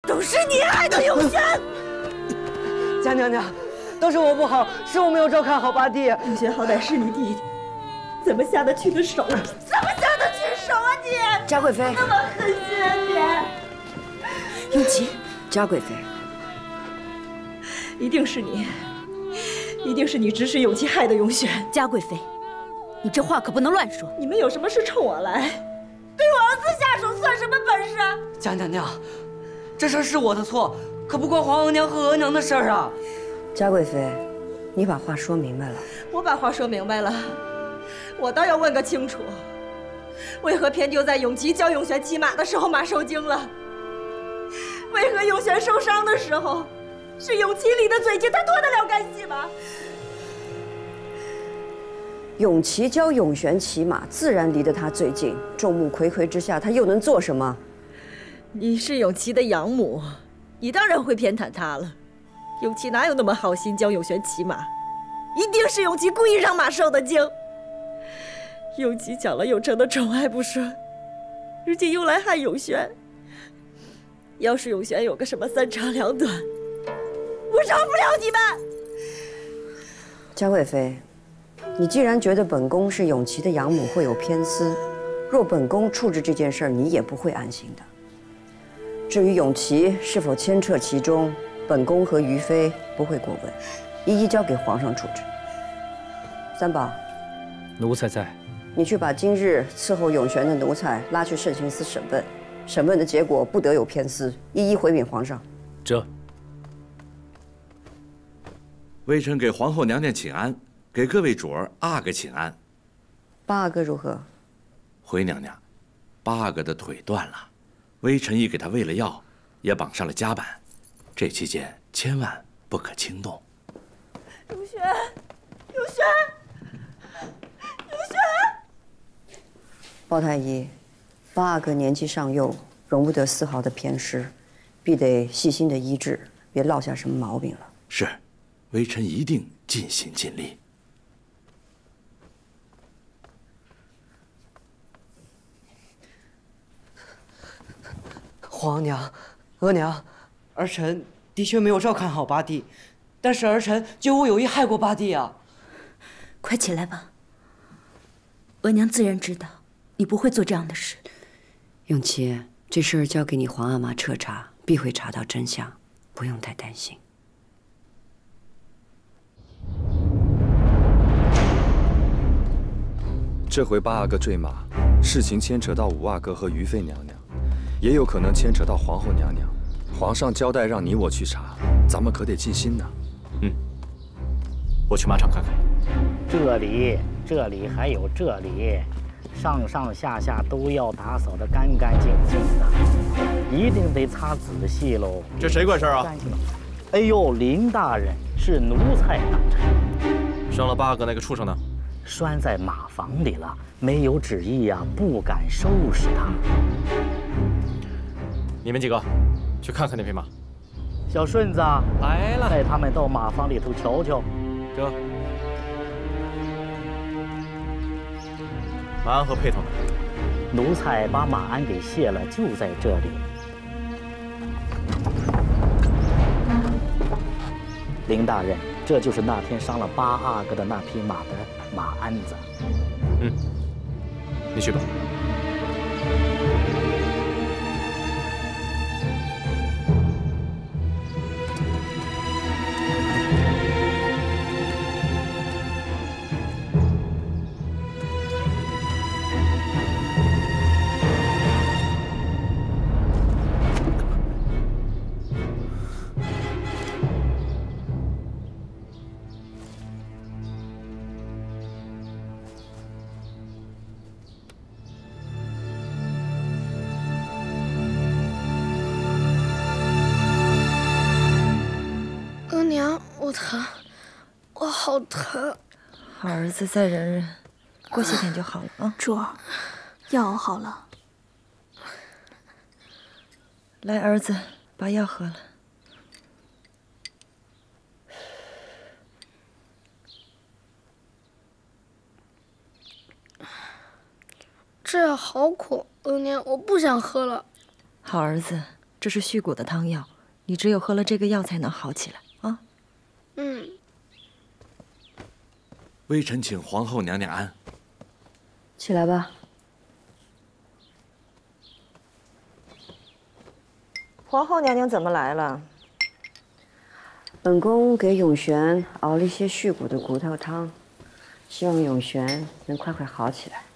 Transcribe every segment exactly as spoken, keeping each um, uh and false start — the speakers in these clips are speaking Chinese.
都是你害的，永轩！ 贾娘娘，都是我不好，是我没有照看好八弟。 永轩好歹是你弟弟，怎么下得去的手？怎么下得去手啊你？ 嘉贵妃， 那么狠心啊你！永琪，嘉贵妃， 一定是你，一定是你指使永琪害的永轩。 嘉贵妃，你这话可不能乱说。 你们有什么事冲我来，对我儿子下手算什么本事？ 贾娘娘，这事是我的错，可不关皇额娘和额娘的事儿啊。 嘉贵妃，你把话说明白了。 我把话说明白了，我倒要问个清楚，为何偏就在永琪教永璇骑马的时候马受惊了？为何永璇受伤的时候，是永琪离的最近，他脱得了干系吗？ 永琪教永璇骑马，自然离得他最近。众目睽睽之下，他又能做什么？ 你是永琪的养母，你当然会偏袒他了。永琪哪有那么好心教永璇骑马？一定是永琪故意让马受的惊。永琪抢了永成的宠爱不说，如今又来害永璇。要是永璇有个什么三长两短，我饶不了你们。 嘉贵妃，你既然觉得本宫是永琪的养母会有偏私，若本宫处置这件事儿，你也不会安心的。至于永琪是否牵扯其中，本宫和于妃不会过问，一一交给皇上处置。三宝， 奴才在。 你去把今日伺候永璇的奴才拉去慎刑司审问，审问的结果不得有偏私，一一回禀皇上。 这。 微臣给皇后娘娘请安，给各位主儿阿哥请安。 八阿哥如何？ 回娘娘，八阿哥的腿断了，微臣已给他喂了药，也绑上了夹板，这期间千万不可轻动。 永璇，永璇，永璇！ 包太医，八阿哥年纪尚幼，容不得丝毫的偏失，必得细心的医治，别落下什么毛病了。 是，微臣一定尽心尽力。 皇娘、额娘，儿臣的确没有照看好八弟，但是儿臣绝无有意害过八弟啊！ 快起来吧，额娘自然知道你不会做这样的事。 永琪，这事儿交给你皇阿玛彻查，必会查到真相，不用太担心。 这回八阿哥坠马，事情牵扯到五阿哥和于妃娘娘。也有可能牵扯到皇后娘娘，皇上交代让你我去查，咱们可得尽心呢。 嗯，我去马场看看。 这里，这里还有这里，上上下下都要打扫得干干净净的，一定得擦仔细喽。 这谁管事啊？ 哎呦，林大人是奴才大臣。 伤了八哥那个畜生呢？ 拴在马房里了，没有旨意呀、啊，不敢收拾他。 你们几个去看看那匹马。 小顺子来了， 带他们到马房里头瞧瞧。 这马鞍和辔头呢？ 奴才把马鞍给卸了，就在这里。林大人，这就是那天伤了八阿哥的那匹马的马鞍子。 嗯，你去吧。 我疼，我好疼。 好儿子，再忍忍，过些天就好了啊。 珠儿，药熬好了。 来，儿子，把药喝了。 这药好苦，额娘，我不想喝了。 好儿子， 这是续骨的汤药，你只有喝了这个药才能好起来啊。 嗯。 微臣请皇后娘娘安。 起来吧。 皇后娘娘怎么来了？ 本宫给永璇熬了一些续骨的骨头汤，希望永璇能快快好起来。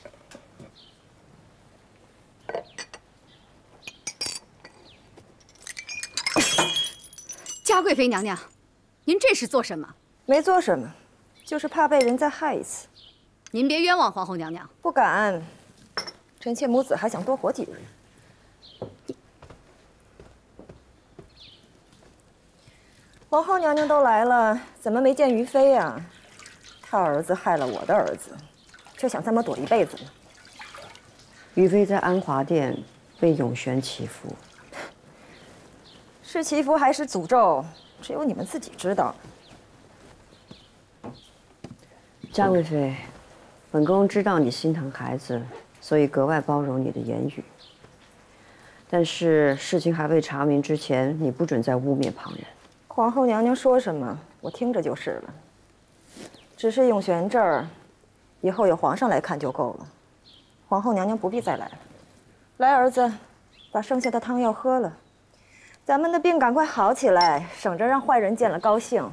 嘉贵妃娘娘，您这是做什么？ 没做什么，就是怕被人再害一次。 您别冤枉皇后娘娘。 不敢，臣妾母子还想多活几日。皇后娘娘都来了，怎么没见于妃呀？他儿子害了我的儿子，就想这么躲一辈子呢？ 于妃在安华殿被永璇祈福， 是祈福还是诅咒，只有你们自己知道。 嘉贵妃，本宫知道你心疼孩子，所以格外包容你的言语。但是事情还未查明之前，你不准再污蔑旁人。 皇后娘娘说什么，我听着就是了。只是永璇这儿，以后有皇上来看就够了，皇后娘娘不必再来了。来，儿子，把剩下的汤药喝了，咱们的病赶快好起来，省着让坏人见了高兴。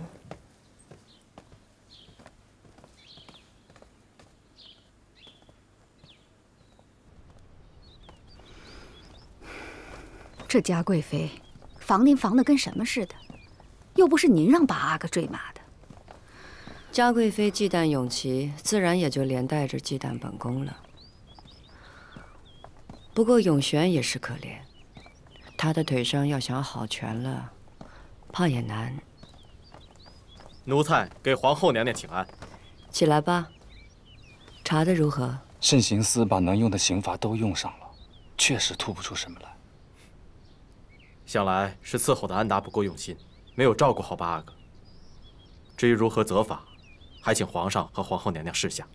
这嘉贵妃，防您防的跟什么似的，又不是您让把阿哥坠马的。 嘉贵妃忌惮永琪，自然也就连带着忌惮本宫了。不过永璇也是可怜，他的腿伤要想好全了，怕也难。 奴才给皇后娘娘请安。 起来吧。查得如何？ 慎刑司把能用的刑罚都用上了，确实吐不出什么来。 想来是伺候的安达不够用心，没有照顾好八阿哥。至于如何责罚，还请皇上和皇后娘娘示下。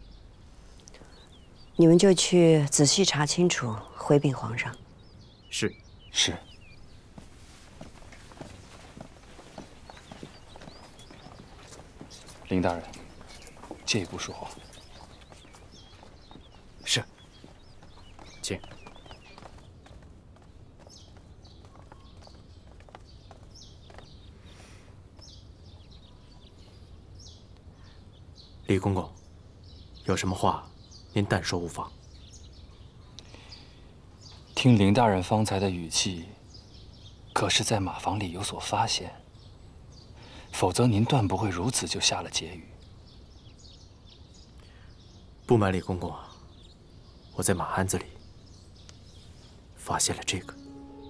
你们就去仔细查清楚，回禀皇上。 是是。林大人，借一步说话。 是。请。李公公，有什么话，您但说无妨。 听林大人方才的语气，可是在马房里有所发现，否则您断不会如此就下了结语。 不瞒李公公啊，我在马鞍子里发现了这个。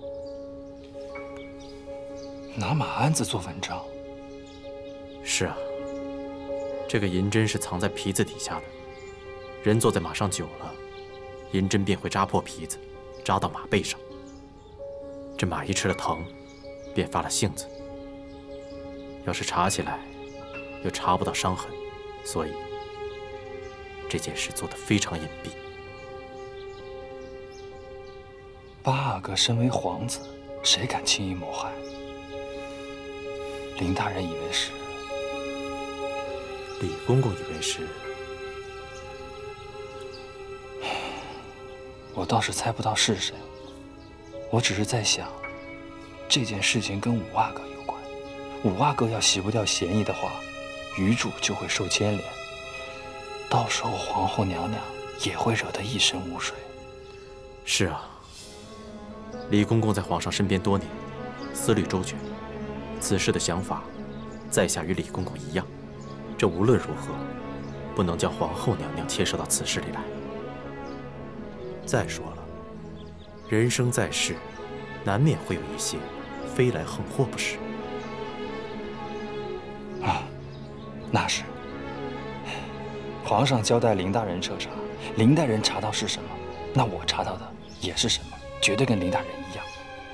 拿马鞍子做文章？ 是啊。这个银针是藏在皮子底下的，人坐在马上久了，银针便会扎破皮子，扎到马背上。这马一吃了疼，便发了性子。要是查起来，又查不到伤痕，所以这件事做得非常隐蔽。 八阿哥身为皇子，谁敢轻易谋害？林大人以为是。 李公公以为是， 我倒是猜不到是谁。我只是在想，这件事情跟五阿哥有关。五阿哥要洗不掉嫌疑的话，余主就会受牵连，到时候皇后娘娘也会惹得一身污水。 是啊，李公公在皇上身边多年，思虑周全，此事的想法，在下与李公公一样。这无论如何，不能将皇后娘娘牵涉到此事里来。再说了，人生在世，难免会有一些飞来横祸，不是？ 啊，那是。皇上交代林大人彻查，林大人查到是什么，那我查到的也是什么，绝对跟林大人一样。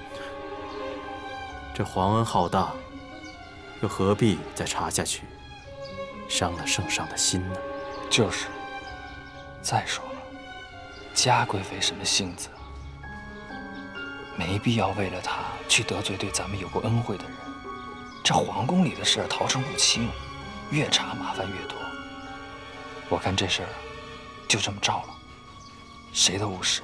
这皇恩浩大，又何必再查下去？伤了圣上的心呢？ 就是。再说了，嘉贵妃什么性子？ 没必要为了他去得罪对咱们有过恩惠的人。这皇宫里的事逃生不清，越查麻烦越多。我看这事儿就这么照了，谁都无事。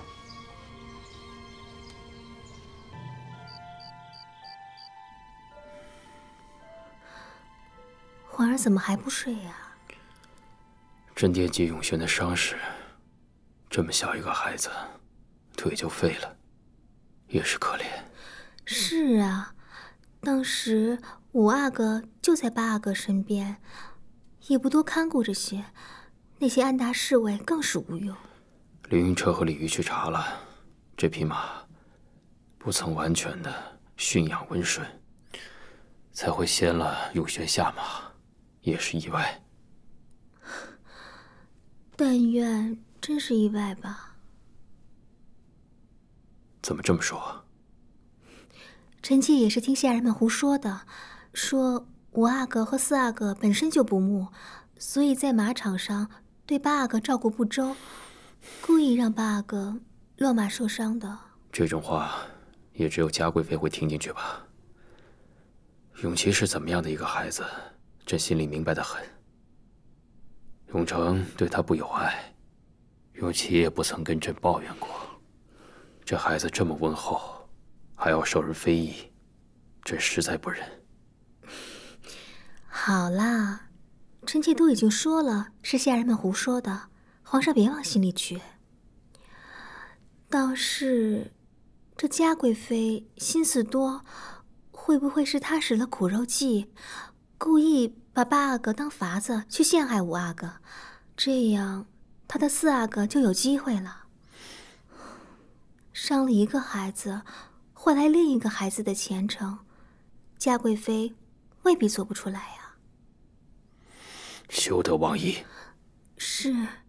皇儿怎么还不睡呀？ 朕惦记永璇的伤势，这么小一个孩子，腿就废了，也是可怜。 是啊，当时五阿哥就在八阿哥身边，也不多看顾这些，那些安达侍卫更是无用。 李云彻和李渔去查了，这匹马不曾完全的驯养温顺，才会先了永璇下马，也是意外。 但愿真是意外吧。 怎么这么说？ 臣妾也是听下人们胡说的，说五阿哥和四阿哥本身就不睦，所以在马场上对八阿哥照顾不周，故意让八阿哥落马受伤的。 这种话也只有嘉贵妃会听进去吧。永琪是怎么样的一个孩子，朕心里明白得很。永成对他不友爱，永琪也不曾跟朕抱怨过。这孩子这么温厚，还要受人非议，朕实在不忍。 好啦，臣妾都已经说了，是下人们胡说的，皇上别往心里去。倒是这嘉贵妃心思多，会不会是她使了苦肉计，故意把八阿哥当法子去陷害五阿哥，这样他的四阿哥就有机会了。伤了一个孩子，换来另一个孩子的前程，嘉贵妃未必做不出来呀。 休得妄议。 是。